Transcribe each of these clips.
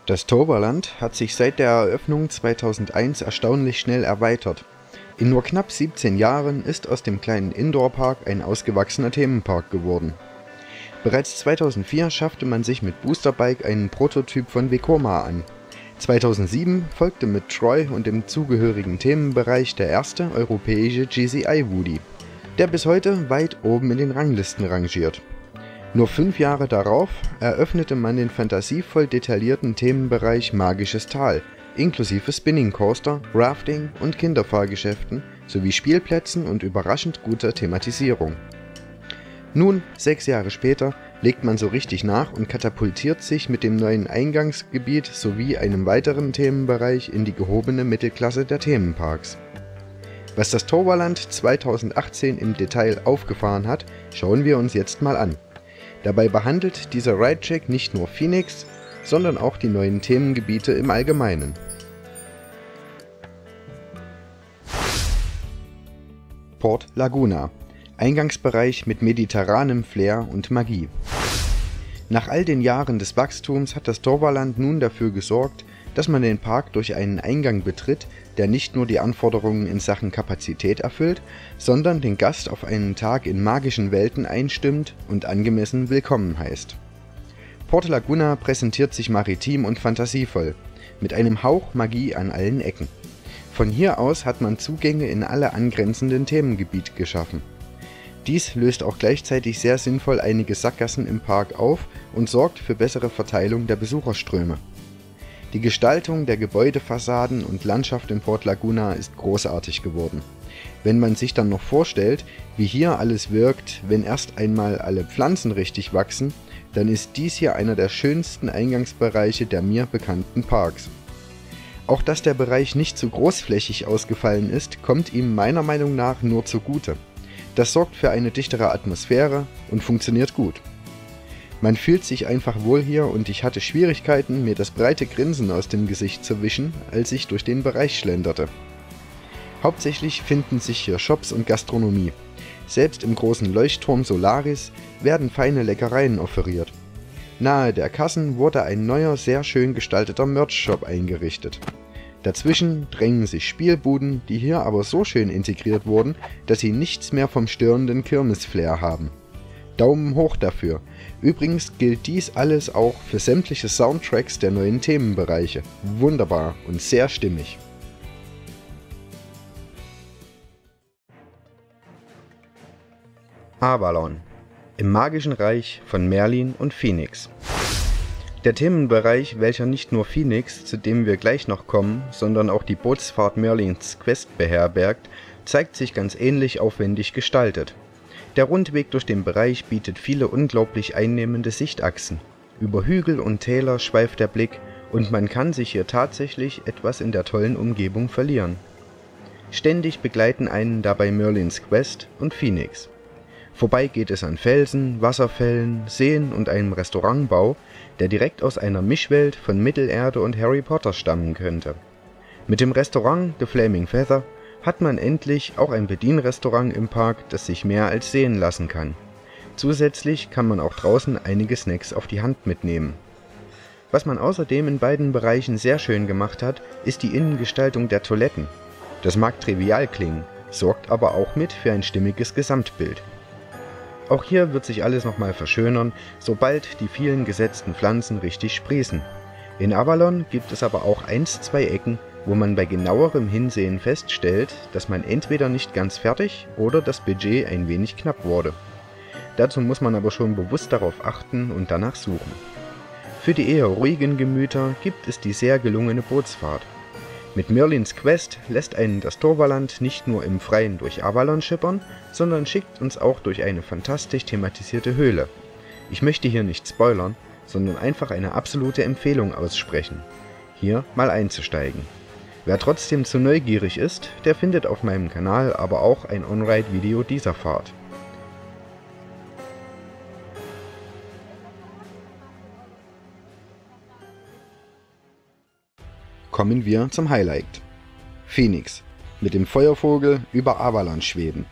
Das Toverland hat sich seit der Eröffnung 2001 erstaunlich schnell erweitert. In nur knapp 17 Jahren ist aus dem kleinen Indoor-Park ein ausgewachsener Themenpark geworden. Bereits 2004 schaffte man sich mit Booster Bike einen Prototyp von Vekoma an. 2007 folgte mit Troy und dem zugehörigen Themenbereich der erste europäische GCI Woody, der bis heute weit oben in den Ranglisten rangiert. Nur 5 Jahre darauf eröffnete man den fantasievoll detaillierten Themenbereich Magisches Tal, inklusive Spinning Coaster, Rafting und Kinderfahrgeschäften sowie Spielplätzen und überraschend guter Thematisierung. Nun, 6 Jahre später, legt man so richtig nach und katapultiert sich mit dem neuen Eingangsgebiet sowie einem weiteren Themenbereich in die gehobene Mittelklasse der Themenparks. Was das Toverland 2018 im Detail aufgefahren hat, schauen wir uns jetzt mal an. Dabei behandelt dieser Ride-Check nicht nur Phoenix, sondern auch die neuen Themengebiete im Allgemeinen. Port Laguna, Eingangsbereich mit mediterranem Flair und Magie. Nach all den Jahren des Wachstums hat das Toverland nun dafür gesorgt, dass man den Park durch einen Eingang betritt, der nicht nur die Anforderungen in Sachen Kapazität erfüllt, sondern den Gast auf einen Tag in magischen Welten einstimmt und angemessen willkommen heißt. Port Laguna präsentiert sich maritim und fantasievoll, mit einem Hauch Magie an allen Ecken. Von hier aus hat man Zugänge in alle angrenzenden Themengebiete geschaffen. Dies löst auch gleichzeitig sehr sinnvoll einige Sackgassen im Park auf und sorgt für bessere Verteilung der Besucherströme. Die Gestaltung der Gebäudefassaden und Landschaft in Port Laguna ist großartig geworden. Wenn man sich dann noch vorstellt, wie hier alles wirkt, wenn erst einmal alle Pflanzen richtig wachsen, dann ist dies hier einer der schönsten Eingangsbereiche der mir bekannten Parks. Auch dass der Bereich nicht zu großflächig ausgefallen ist, kommt ihm meiner Meinung nach nur zugute. Das sorgt für eine dichtere Atmosphäre und funktioniert gut. Man fühlt sich einfach wohl hier und ich hatte Schwierigkeiten, mir das breite Grinsen aus dem Gesicht zu wischen, als ich durch den Bereich schlenderte. Hauptsächlich finden sich hier Shops und Gastronomie. Selbst im großen Leuchtturm Solaris werden feine Leckereien offeriert. Nahe der Kassen wurde ein neuer, sehr schön gestalteter Merch-Shop eingerichtet. Dazwischen drängen sich Spielbuden, die hier aber so schön integriert wurden, dass sie nichts mehr vom störenden Kirmes-Flair haben. Daumen hoch dafür. Übrigens gilt dies alles auch für sämtliche Soundtracks der neuen Themenbereiche. Wunderbar und sehr stimmig. Avalon, im magischen Reich von Merlin und Phoenix. Der Themenbereich, welcher nicht nur Phoenix, zu dem wir gleich noch kommen, sondern auch die Bootsfahrt Merlins Quest beherbergt, zeigt sich ganz ähnlich aufwendig gestaltet. Der Rundweg durch den Bereich bietet viele unglaublich einnehmende Sichtachsen. Über Hügel und Täler schweift der Blick und man kann sich hier tatsächlich etwas in der tollen Umgebung verlieren. Ständig begleiten einen dabei Merlins Quest und Phoenix. Vorbei geht es an Felsen, Wasserfällen, Seen und einem Restaurantbau, der direkt aus einer Mischwelt von Mittelerde und Harry Potter stammen könnte. Mit dem Restaurant The Flaming Feather hat man endlich auch ein Bedienrestaurant im Park, das sich mehr als sehen lassen kann. Zusätzlich kann man auch draußen einige Snacks auf die Hand mitnehmen. Was man außerdem in beiden Bereichen sehr schön gemacht hat, ist die Innengestaltung der Toiletten. Das mag trivial klingen, sorgt aber auch mit für ein stimmiges Gesamtbild. Auch hier wird sich alles nochmal verschönern, sobald die vielen gesetzten Pflanzen richtig sprießen. In Avalon gibt es aber auch 1-2 Ecken, wo man bei genauerem Hinsehen feststellt, dass man entweder nicht ganz fertig oder das Budget ein wenig knapp wurde. Dazu muss man aber schon bewusst darauf achten und danach suchen. Für die eher ruhigen Gemüter gibt es die sehr gelungene Bootsfahrt. Mit Merlins Quest lässt einen das Toverland nicht nur im Freien durch Avalon schippern, sondern schickt uns auch durch eine fantastisch thematisierte Höhle. Ich möchte hier nicht spoilern, sondern einfach eine absolute Empfehlung aussprechen, hier mal einzusteigen. Wer trotzdem zu neugierig ist, der findet auf meinem Kanal aber auch ein On-Ride-Video dieser Fahrt. Kommen wir zum Highlight. Phoenix, mit dem Feuervogel über Avalon schweben.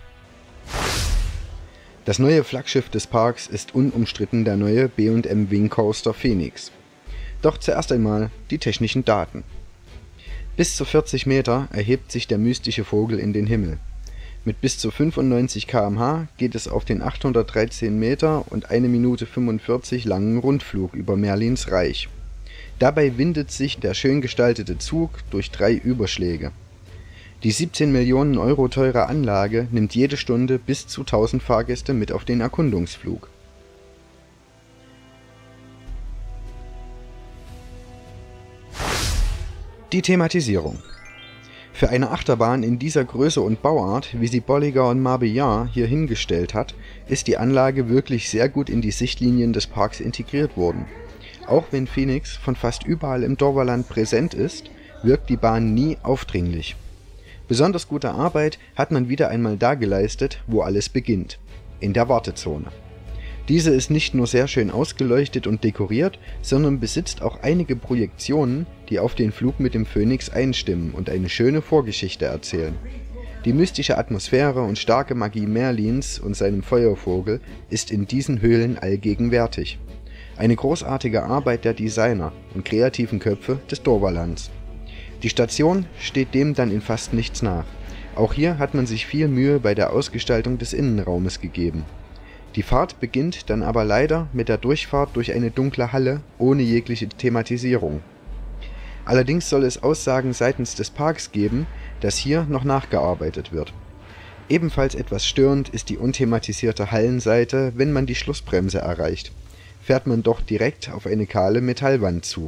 Das neue Flaggschiff des Parks ist unumstritten der neue B&M Wing Coaster Phoenix. Doch zuerst einmal die technischen Daten. Bis zu 40 Meter erhebt sich der mystische Vogel in den Himmel. Mit bis zu 95 km/h geht es auf den 813 Meter und 1 Minute 45 langen Rundflug über Merlins Reich. Dabei windet sich der schön gestaltete Zug durch 3 Überschläge. Die 17 Millionen Euro teure Anlage nimmt jede Stunde bis zu 1000 Fahrgäste mit auf den Erkundungsflug. Die Thematisierung. Für eine Achterbahn in dieser Größe und Bauart, wie sie Bolliger & Mabillard hier hingestellt hat, ist die Anlage wirklich sehr gut in die Sichtlinien des Parks integriert worden. Auch wenn Phoenix von fast überall im Dorverland präsent ist, wirkt die Bahn nie aufdringlich. Besonders gute Arbeit hat man wieder einmal da geleistet, wo alles beginnt: in der Wartezone. Diese ist nicht nur sehr schön ausgeleuchtet und dekoriert, sondern besitzt auch einige Projektionen, die auf den Flug mit dem Phoenix einstimmen und eine schöne Vorgeschichte erzählen. Die mystische Atmosphäre und starke Magie Merlins und seinem Feuervogel ist in diesen Höhlen allgegenwärtig. Eine großartige Arbeit der Designer und kreativen Köpfe des Dorverlands. Die Station steht dem dann in fast nichts nach. Auch hier hat man sich viel Mühe bei der Ausgestaltung des Innenraumes gegeben. Die Fahrt beginnt dann aber leider mit der Durchfahrt durch eine dunkle Halle ohne jegliche Thematisierung. Allerdings soll es Aussagen seitens des Parks geben, dass hier noch nachgearbeitet wird. Ebenfalls etwas störend ist die unthematisierte Hallenseite, wenn man die Schlussbremse erreicht. Fährt man doch direkt auf eine kahle Metallwand zu.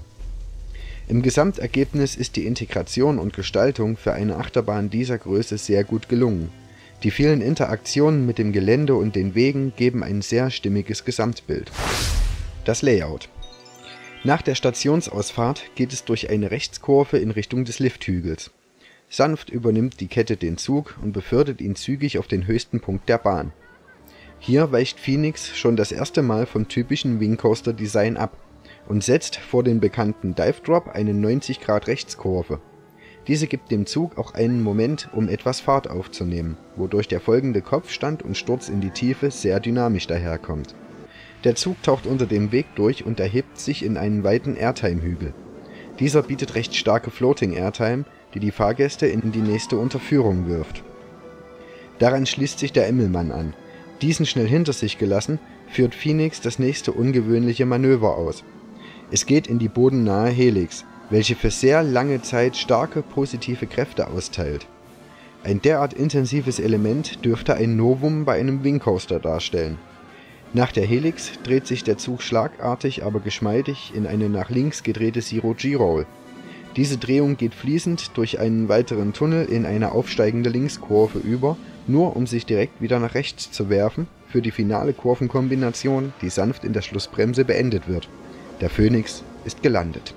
Im Gesamtergebnis ist die Integration und Gestaltung für eine Achterbahn dieser Größe sehr gut gelungen. Die vielen Interaktionen mit dem Gelände und den Wegen geben ein sehr stimmiges Gesamtbild. Das Layout. Nach der Stationsausfahrt geht es durch eine Rechtskurve in Richtung des Lifthügels. Sanft übernimmt die Kette den Zug und befördert ihn zügig auf den höchsten Punkt der Bahn. Hier weicht Phoenix schon das erste Mal vom typischen Wingcoaster-Design ab und setzt vor den bekannten Dive Drop eine 90° Rechtskurve. Diese gibt dem Zug auch einen Moment, um etwas Fahrt aufzunehmen, wodurch der folgende Kopfstand und Sturz in die Tiefe sehr dynamisch daherkommt. Der Zug taucht unter dem Weg durch und erhebt sich in einen weiten Airtime-Hügel. Dieser bietet recht starke Floating Airtime, die die Fahrgäste in die nächste Unterführung wirft. Daran schließt sich der Immelmann an. Diesen schnell hinter sich gelassen, führt Phoenix das nächste ungewöhnliche Manöver aus. Es geht in die bodennahe Helix, welche für sehr lange Zeit starke positive Kräfte austeilt. Ein derart intensives Element dürfte ein Novum bei einem Wingcoaster darstellen. Nach der Helix dreht sich der Zug schlagartig, aber geschmeidig in eine nach links gedrehte Zero-G-Roll. Diese Drehung geht fließend durch einen weiteren Tunnel in eine aufsteigende Linkskurve über, nur um sich direkt wieder nach rechts zu werfen, für die finale Kurvenkombination, die sanft in der Schlussbremse beendet wird. Der Phoenix ist gelandet.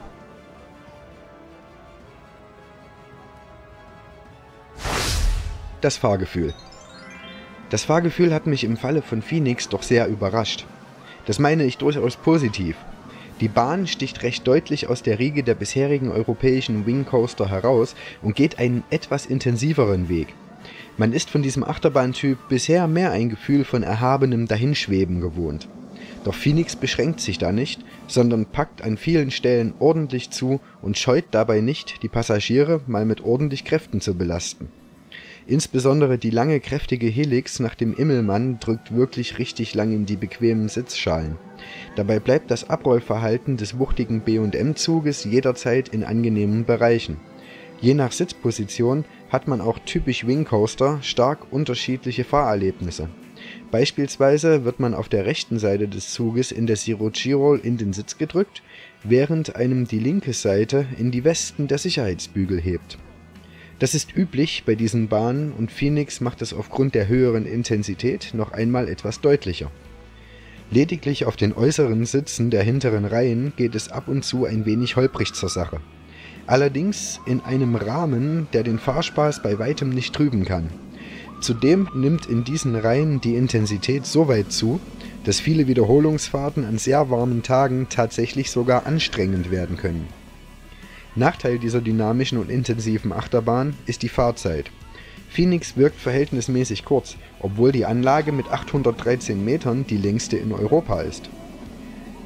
Das Fahrgefühl. Das Fahrgefühl hat mich im Falle von Phoenix doch sehr überrascht. Das meine ich durchaus positiv. Die Bahn sticht recht deutlich aus der Riege der bisherigen europäischen Wingcoaster heraus und geht einen etwas intensiveren Weg. Man ist von diesem Achterbahntyp bisher mehr ein Gefühl von erhabenem Dahinschweben gewohnt. Doch Phoenix beschränkt sich da nicht, sondern packt an vielen Stellen ordentlich zu und scheut dabei nicht, die Passagiere mal mit ordentlich Kräften zu belasten. Insbesondere die lange, kräftige Helix nach dem Immelmann drückt wirklich richtig lang in die bequemen Sitzschalen. Dabei bleibt das Abrollverhalten des wuchtigen B&M-Zuges jederzeit in angenehmen Bereichen. Je nach Sitzposition hat man auch typisch Wingcoaster stark unterschiedliche Fahrerlebnisse. Beispielsweise wird man auf der rechten Seite des Zuges in der Zero-G-Roll in den Sitz gedrückt, während einem die linke Seite in die Westen der Sicherheitsbügel hebt. Das ist üblich bei diesen Bahnen und Phoenix macht es aufgrund der höheren Intensität noch einmal etwas deutlicher. Lediglich auf den äußeren Sitzen der hinteren Reihen geht es ab und zu ein wenig holprig zur Sache. Allerdings in einem Rahmen, der den Fahrspaß bei weitem nicht trüben kann. Zudem nimmt in diesen Reihen die Intensität so weit zu, dass viele Wiederholungsfahrten an sehr warmen Tagen tatsächlich sogar anstrengend werden können. Nachteil dieser dynamischen und intensiven Achterbahn ist die Fahrzeit. Phoenix wirkt verhältnismäßig kurz, obwohl die Anlage mit 813 Metern die längste in Europa ist.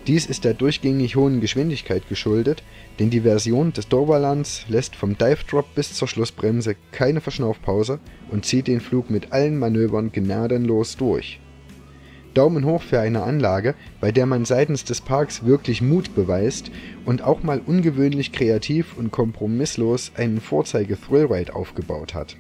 Dies ist der durchgängig hohen Geschwindigkeit geschuldet, denn die Version des Toverlands lässt vom Dive Drop bis zur Schlussbremse keine Verschnaufpause und zieht den Flug mit allen Manövern gnadenlos durch. Daumen hoch für eine Anlage, bei der man seitens des Parks wirklich Mut beweist und auch mal ungewöhnlich kreativ und kompromisslos einen Vorzeige-Thrillride aufgebaut hat.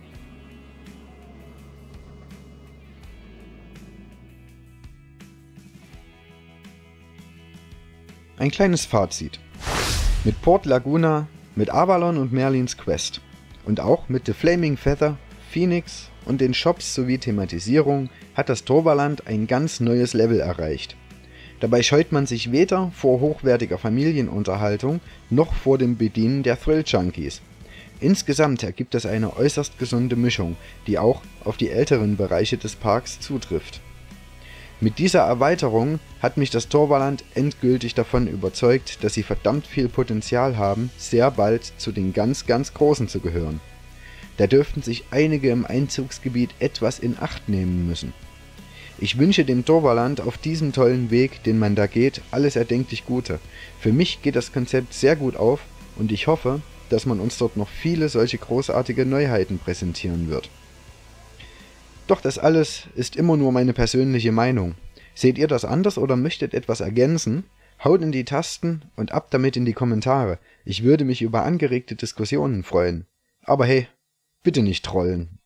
Ein kleines Fazit. Mit Port Laguna, mit Avalon und Merlin's Quest und auch mit The Flaming Feather, Phoenix und den Shops sowie Thematisierung hat das Toverland ein ganz neues Level erreicht. Dabei scheut man sich weder vor hochwertiger Familienunterhaltung noch vor dem Bedienen der Thrill-Junkies. Insgesamt ergibt es eine äußerst gesunde Mischung, die auch auf die älteren Bereiche des Parks zutrifft. Mit dieser Erweiterung hat mich das Toverland endgültig davon überzeugt, dass sie verdammt viel Potenzial haben, sehr bald zu den ganz Großen zu gehören. Da dürften sich einige im Einzugsgebiet etwas in Acht nehmen müssen. Ich wünsche dem Toverland auf diesem tollen Weg, den man da geht, alles erdenklich Gute. Für mich geht das Konzept sehr gut auf und ich hoffe, dass man uns dort noch viele solche großartige Neuheiten präsentieren wird. Doch das alles ist immer nur meine persönliche Meinung. Seht ihr das anders oder möchtet etwas ergänzen? Haut in die Tasten und ab damit in die Kommentare. Ich würde mich über angeregte Diskussionen freuen. Aber hey, bitte nicht trollen.